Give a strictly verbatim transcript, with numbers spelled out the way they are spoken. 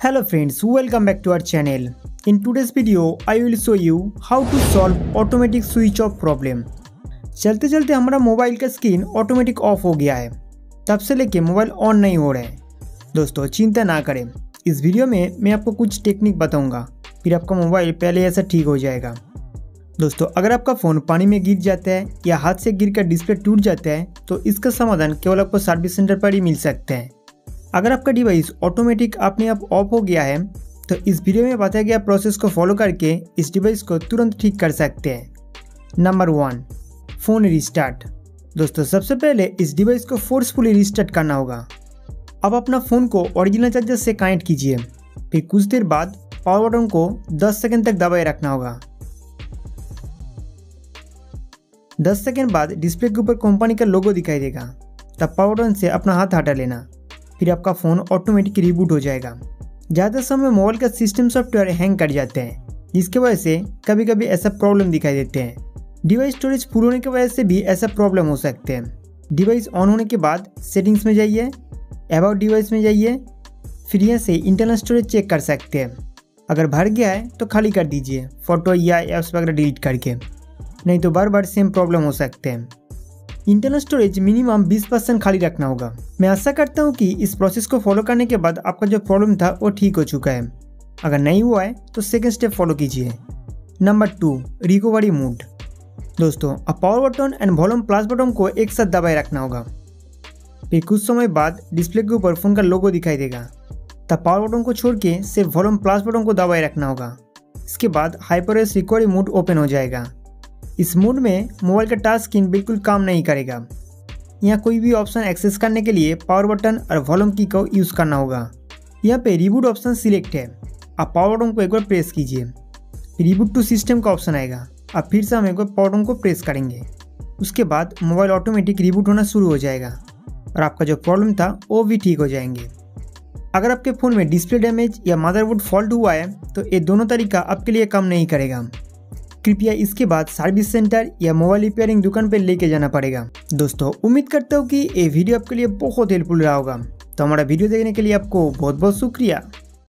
Hello friends, welcome back to our channel. In today's video, I will show you how to solve automatic switch off problem. चलते चलते हमारा mobile का screen automatic of हो गया है, तब से लेके मोबाइल ऑन नहीं हो रहा है। दोस्तों चिंता ना करें, इस वीडियो में मैं आपको कुछ टेक्निक बताऊंगा, फिर आपका मोबाइल पहले ऐसा ठीक हो जाएगा। दोस्तों अगर आपका फ़ोन पानी में गिर जाता है या हाथ से गिर कर डिस्प्ले टूट जाता है तो इसका समाधान केवल आपको सर्विस सेंटर पर ही मिल सकता है। अगर आपका डिवाइस ऑटोमेटिक अपने आप ऑफ हो गया है तो इस वीडियो में बताया गया प्रोसेस को फॉलो करके इस डिवाइस को तुरंत ठीक कर सकते हैं। Number one, phone restart. दोस्तों सबसे पहले इस डिवाइस को फोर्सफुली रिस्टार्ट करना होगा। अब अपना फ़ोन को ओरिजिनल चार्जर से कनेक्ट कीजिए, फिर कुछ देर बाद पावर बटन को दस सेकंड तक दबाए रखना होगा। दस सेकंड बाद डिस्प्ले के ऊपर कंपनी का लोगो दिखाई देगा, तब पावर बटन से अपना हाथ हटा लेना, फिर आपका फ़ोन ऑटोमेटिक रिबूट हो जाएगा। ज़्यादा समय मोबाइल का सिस्टम सॉफ्टवेयर हैंग कर जाते हैं, जिसकी वजह से कभी कभी ऐसा प्रॉब्लम दिखाई देते हैं। डिवाइस स्टोरेज फुल होने की वजह से भी ऐसा प्रॉब्लम हो सकते हैं। डिवाइस ऑन होने के बाद सेटिंग्स में जाइए, अबाउट डिवाइस में जाइए, फिर यहाँ से इंटरनल स्टोरेज चेक कर सकते हैं। अगर भर गया है तो खाली कर दीजिए फ़ोटो या ऐप्स वगैरह डिलीट करके, नहीं तो बार बार सेम प्रॉब्लम हो सकते हैं। इंटरनल स्टोरेज मिनिमम बीस परसेंट खाली रखना होगा। मैं आशा करता हूँ कि इस प्रोसेस को फॉलो करने के बाद आपका जो प्रॉब्लम था वो ठीक हो चुका है। अगर नहीं हुआ है तो सेकंड स्टेप फॉलो कीजिए। Number two, recovery mode. दोस्तों अब power button and volume plus button को एक साथ दबाए रखना होगा, फिर कुछ समय बाद डिस्प्ले के ऊपर फ़ोन का लोगो दिखाई देगा, तब पावर बटन को छोड़ के सिर्फ वॉल्यूम प्लस बटन को दबाए रखना होगा। इसके बाद हाइपरएस रिकवरी मोड ओपन हो जाएगा। इस मोड में मोबाइल का टच स्क्रीन बिल्कुल काम नहीं करेगा। यहाँ कोई भी ऑप्शन एक्सेस करने के लिए पावर बटन और वॉल्यूम की को यूज़ करना होगा। यहाँ पे रिबूट ऑप्शन सिलेक्ट है, आप पावर बटन को एक बार प्रेस कीजिए, फिर रिबूट टू सिस्टम का ऑप्शन आएगा, अब फिर से हम एक बार पावर बटन को प्रेस करेंगे। उसके बाद मोबाइल ऑटोमेटिक रिबूट होना शुरू हो जाएगा और आपका जो प्रॉब्लम था वो भी ठीक हो जाएंगे। अगर आपके फ़ोन में डिस्प्ले डैमेज या मदरबोर्ड फॉल्ट हुआ है तो ये दोनों तरीका आपके लिए काम नहीं करेगा। कृपया इसके बाद सर्विस सेंटर या मोबाइल रिपेयरिंग दुकान पर लेके जाना पड़ेगा। दोस्तों उम्मीद करता हूँ कि ये वीडियो आपके लिए बहुत हेल्पफुल रहा होगा। तो हमारा वीडियो देखने के लिए आपको बहुत बहुत शुक्रिया।